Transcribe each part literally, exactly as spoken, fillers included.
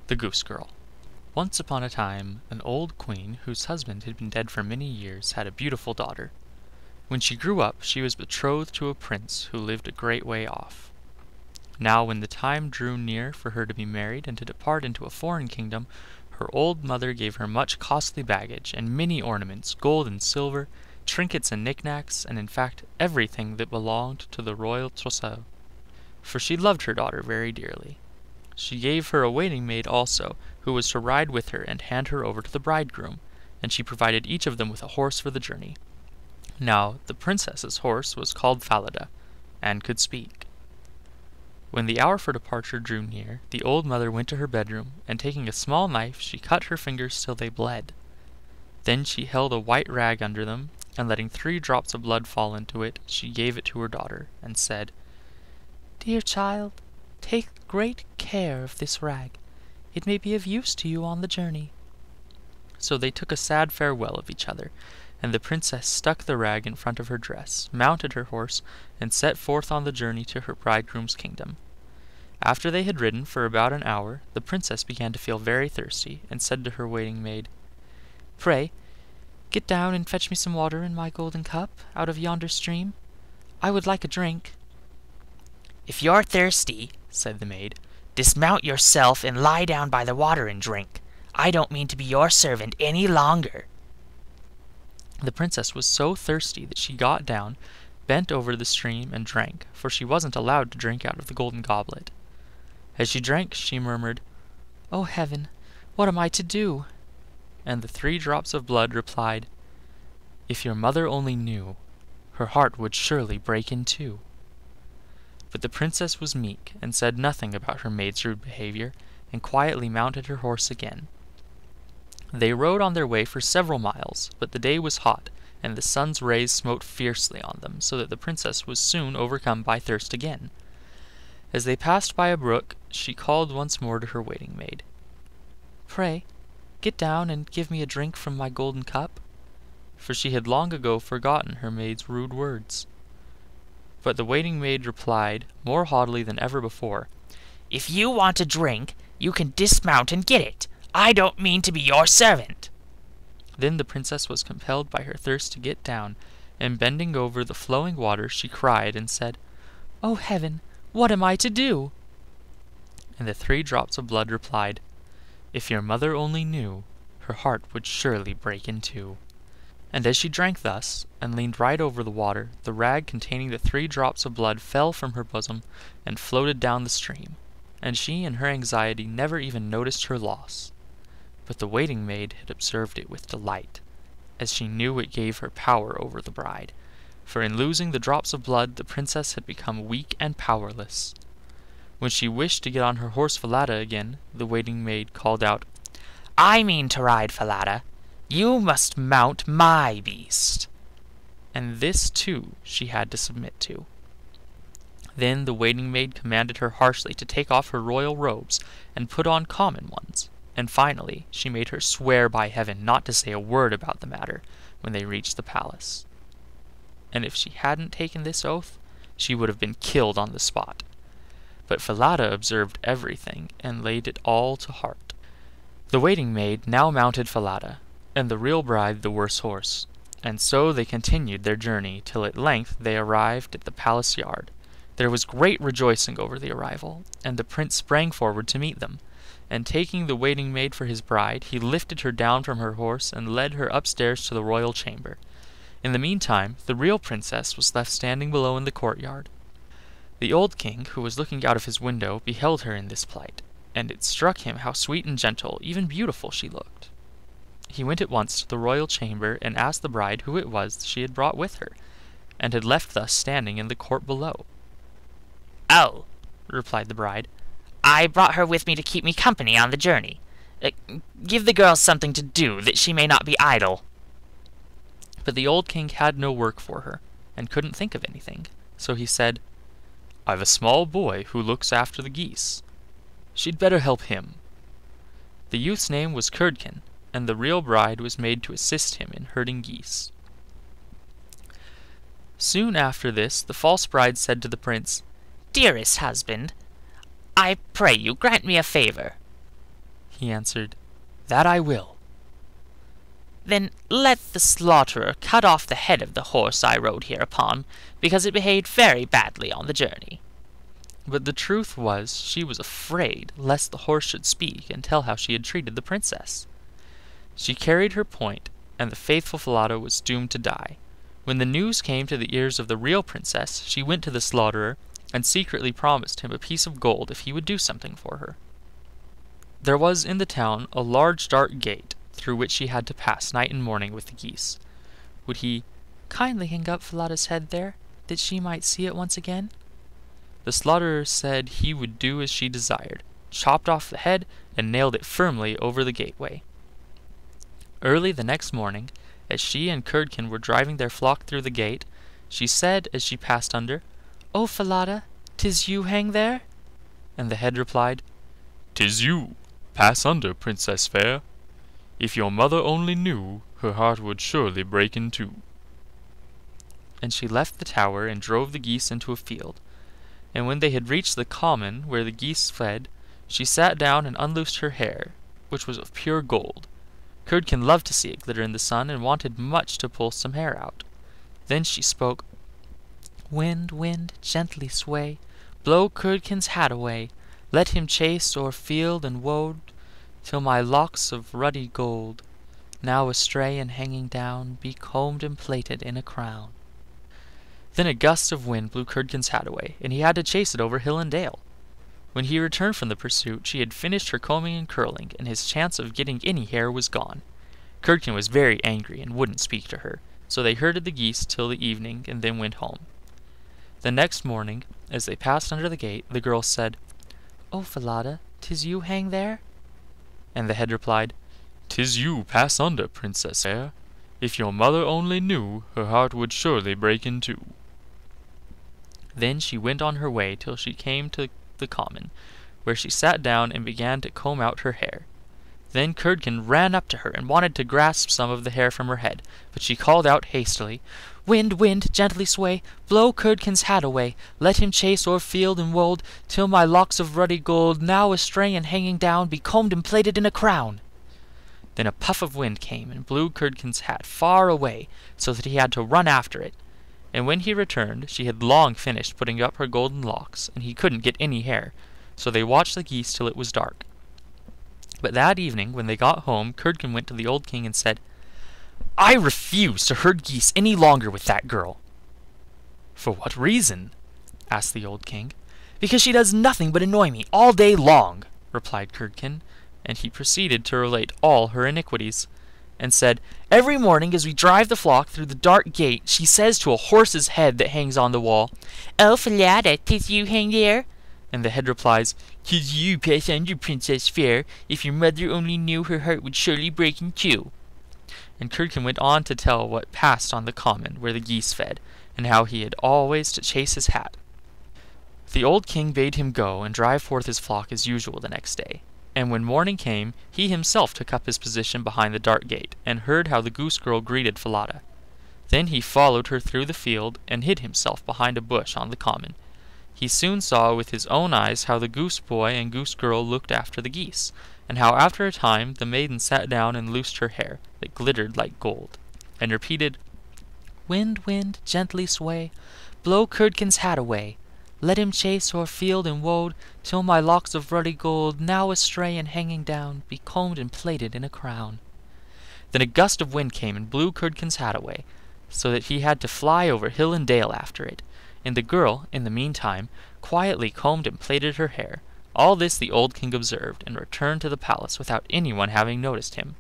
The Goose Girl. Once upon a time an old queen, whose husband had been dead for many years, had a beautiful daughter. When she grew up she was betrothed to a prince who lived a great way off. Now when the time drew near for her to be married and to depart into a foreign kingdom, her old mother gave her much costly baggage, and many ornaments, gold and silver, trinkets and knickknacks, and in fact everything that belonged to the royal trousseau, for she loved her daughter very dearly. She gave her a waiting maid also, who was to ride with her and hand her over to the bridegroom, and she provided each of them with a horse for the journey. Now the princess's horse was called Falada, and could speak. When the hour for departure drew near, the old mother went to her bedroom, and taking a small knife she cut her fingers till they bled. Then she held a white rag under them, and letting three drops of blood fall into it, she gave it to her daughter, and said, "Dear child, take great care of this rag. It may be of use to you on the journey." So they took a sad farewell of each other, and the princess stuck the rag in front of her dress, mounted her horse, and set forth on the journey to her bridegroom's kingdom. After they had ridden for about an hour, the princess began to feel very thirsty, and said to her waiting maid, "Pray, get down and fetch me some water in my golden cup out of yonder stream. I would like a drink." "If you're thirsty," said the maid, "dismount yourself and lie down by the water and drink. I don't mean to be your servant any longer." The princess was so thirsty that she got down, bent over the stream, and drank, for she wasn't allowed to drink out of the golden goblet. As she drank she murmured, "Oh heaven, what am I to do?" And the three drops of blood replied, "If your mother only knew, her heart would surely break in two." But the princess was meek, and said nothing about her maid's rude behavior, and quietly mounted her horse again. They rode on their way for several miles, but the day was hot, and the sun's rays smote fiercely on them, so that the princess was soon overcome by thirst again. As they passed by a brook, she called once more to her waiting maid, "Pray, get down and give me a drink from my golden cup," for she had long ago forgotten her maid's rude words. But the waiting maid replied, more haughtily than ever before, "If you want a drink, you can dismount and get it. I don't mean to be your servant." Then the princess was compelled by her thirst to get down, and bending over the flowing water she cried and said, "Oh heaven, what am I to do?" And the three drops of blood replied, "If your mother only knew, her heart would surely break in two." And as she drank thus, and leaned right over the water, the rag containing the three drops of blood fell from her bosom and floated down the stream, and she in her anxiety never even noticed her loss. But the waiting maid had observed it with delight, as she knew it gave her power over the bride, for in losing the drops of blood the princess had become weak and powerless. When she wished to get on her horse Falada again, the waiting maid called out, "I mean to ride Falada. You must mount my beast." And this too she had to submit to. Then the waiting maid commanded her harshly to take off her royal robes and put on common ones, and finally she made her swear by heaven not to say a word about the matter when they reached the palace. And if she hadn't taken this oath, she would have been killed on the spot. But Falada observed everything and laid it all to heart. The waiting maid now mounted Falada, and the real bride the worse horse, and so they continued their journey till at length they arrived at the palace yard. There was great rejoicing over the arrival, and the prince sprang forward to meet them, and taking the waiting maid for his bride, he lifted her down from her horse and led her upstairs to the royal chamber. In the meantime the real princess was left standing below in the courtyard. The old king, who was looking out of his window, beheld her in this plight, and it struck him how sweet and gentle, even beautiful, she looked. He went at once to the royal chamber and asked the bride who it was she had brought with her, and had left thus standing in the court below. "Oh," replied the bride, "I brought her with me to keep me company on the journey. Uh, give the girl something to do, that she may not be idle." But the old king had no work for her, and couldn't think of anything, so he said, "I've a small boy who looks after the geese. She'd better help him." The youth's name was Curdken, and the real bride was made to assist him in herding geese. Soon after this the false bride said to the prince, "Dearest husband, I pray you grant me a favor." He answered, "That I will." "Then let the slaughterer cut off the head of the horse I rode here upon, because it behaved very badly on the journey." But the truth was she was afraid lest the horse should speak and tell how she had treated the Princess. She carried her point, and the faithful Falada was doomed to die. When the news came to the ears of the real Princess, she went to the slaughterer and secretly promised him a piece of gold if he would do something for her. There was in the town a large dark gate through which she had to pass night and morning with the geese. Would he kindly hang up Falada's head there, that she might see it once again? The slaughterer said he would do as she desired, chopped off the head, and nailed it firmly over the gateway. Early the next morning, as she and Curdken were driving their flock through the gate, she said as she passed under, "O Falada, 'tis you hang there?" And the head replied, "'Tis you. Pass under, Princess fair. If your mother only knew, her heart would surely break in two." And she left the tower and drove the geese into a field. And when they had reached the common where the geese fed, she sat down and unloosed her hair, which was of pure gold. Curdken loved to see it glitter in the sun, and wanted much to pull some hair out. Then she spoke, "Wind, wind, gently sway, blow Curdken's hat away, let him chase o'er field and wold, till my locks of ruddy gold, now astray and hanging down, be combed and plaited in a crown." Then a gust of wind blew Curdken's hat away, and he had to chase it over hill and dale. When he returned from the pursuit, she had finished her combing and curling, and his chance of getting any hair was gone. Curdken was very angry and wouldn't speak to her, so they herded the geese till the evening and then went home. The next morning, as they passed under the gate, the girl said, "O Falada, 'tis you hang there?" And the head replied, "'Tis you pass under, Princess fair. If your mother only knew, her heart would surely break in two." Then she went on her way till she came to the common, where she sat down and began to comb out her hair. Then Curdken ran up to her and wanted to grasp some of the hair from her head, but she called out hastily, "Wind, wind, gently sway, blow Curdken's hat away, let him chase o'er field and wold, till my locks of ruddy gold, now astray and hanging down, be combed and plaited in a crown." Then a puff of wind came and blew Curdken's hat far away, so that he had to run after it. And when he returned, she had long finished putting up her golden locks, and he couldn't get any hair, so they watched the geese till it was dark. But that evening, when they got home, Curdken went to the old king and said, "I refuse to herd geese any longer with that girl." "For what reason?" asked the old king. "Because she does nothing but annoy me all day long," replied Curdken, and he proceeded to relate all her iniquities, and said, "Every morning as we drive the flock through the dark gate, she says to a horse's head that hangs on the wall, 'O Falada, 'tis you hang there?' And the head replies, "'Tis you pass under, Princess fair. If your mother only knew, her heart would surely break in two." And Curdken went on to tell what passed on the common where the geese fed, and how he had always to chase his hat. The old king bade him go and drive forth his flock as usual the next day. And when morning came, he himself took up his position behind the dark gate, and heard how the goose girl greeted Falada. Then he followed her through the field, and hid himself behind a bush on the common. He soon saw with his own eyes how the goose boy and goose girl looked after the geese, and how after a time the maiden sat down and loosed her hair, that glittered like gold, and repeated, "Wind, wind, gently sway, blow Curdken's hat away, let him chase o'er field and wold, till my locks of ruddy gold, now astray and hanging down, be combed and plaited in a crown." Then a gust of wind came and blew Curdken's hat away, so that he had to fly over hill and dale after it, and the girl, in the meantime, quietly combed and plaited her hair. All this the old king observed, and returned to the palace without anyone having noticed him.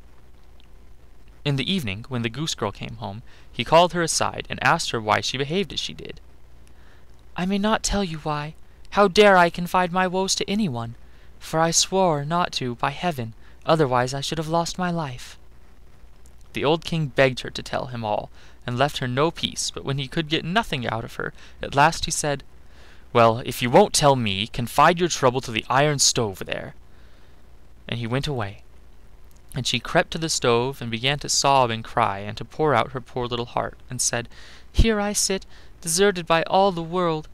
In the evening, when the goose girl came home, he called her aside, and asked her why she behaved as she did. "I may not tell you why. How dare I confide my woes to anyone? For I swore not to by heaven, otherwise I should have lost my life." The old king begged her to tell him all, and left her no peace, but when he could get nothing out of her, at last he said, "Well, if you won't tell me, confide your trouble to the iron stove there." And he went away. And she crept to the stove, and began to sob and cry, and to pour out her poor little heart, and said, "Here I sit, deserted by all the world.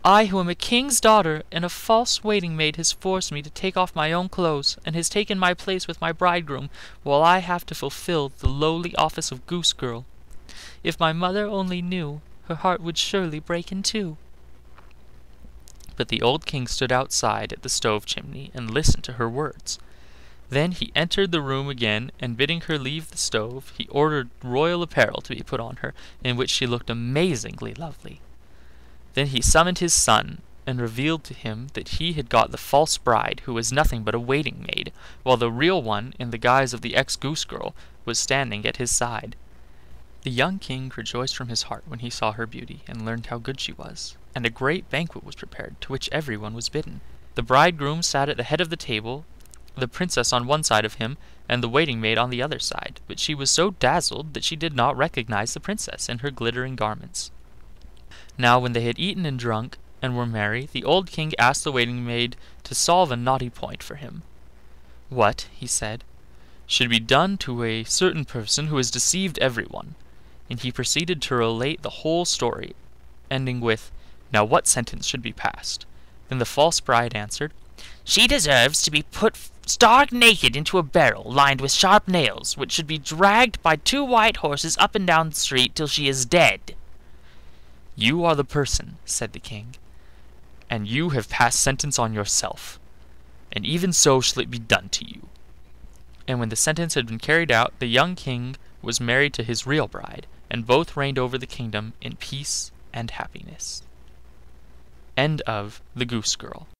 I who am a king's daughter, and a false waiting maid has forced me to take off my own clothes, and has taken my place with my bridegroom, while I have to fulfill the lowly office of goose girl. If my mother only knew, her heart would surely break in two." But the old king stood outside at the stove chimney and listened to her words. Then he entered the room again, and bidding her leave the stove, he ordered royal apparel to be put on her, in which she looked amazingly lovely. Then he summoned his son, and revealed to him that he had got the false bride, who was nothing but a waiting maid, while the real one, in the guise of the ex-goose girl, was standing at his side. The young king rejoiced from his heart when he saw her beauty, and learned how good she was, and a great banquet was prepared, to which everyone was bidden. The bridegroom sat at the head of the table, the princess on one side of him, and the waiting maid on the other side, but she was so dazzled that she did not recognize the princess in her glittering garments. Now when they had eaten and drunk, and were merry, the old king asked the waiting maid to solve a knotty point for him. "What," he said, "should be done to a certain person who has deceived everyone?" And he proceeded to relate the whole story, ending with, "Now what sentence should be passed?" Then the false bride answered, "She deserves to be put stark naked into a barrel lined with sharp nails, which should be dragged by two white horses up and down the street till she is dead." "You are the person," said the king, "and you have passed sentence on yourself, and even so shall it be done to you." And when the sentence had been carried out, the young king was married to his real bride, and both reigned over the kingdom in peace and happiness. End of The Goose Girl.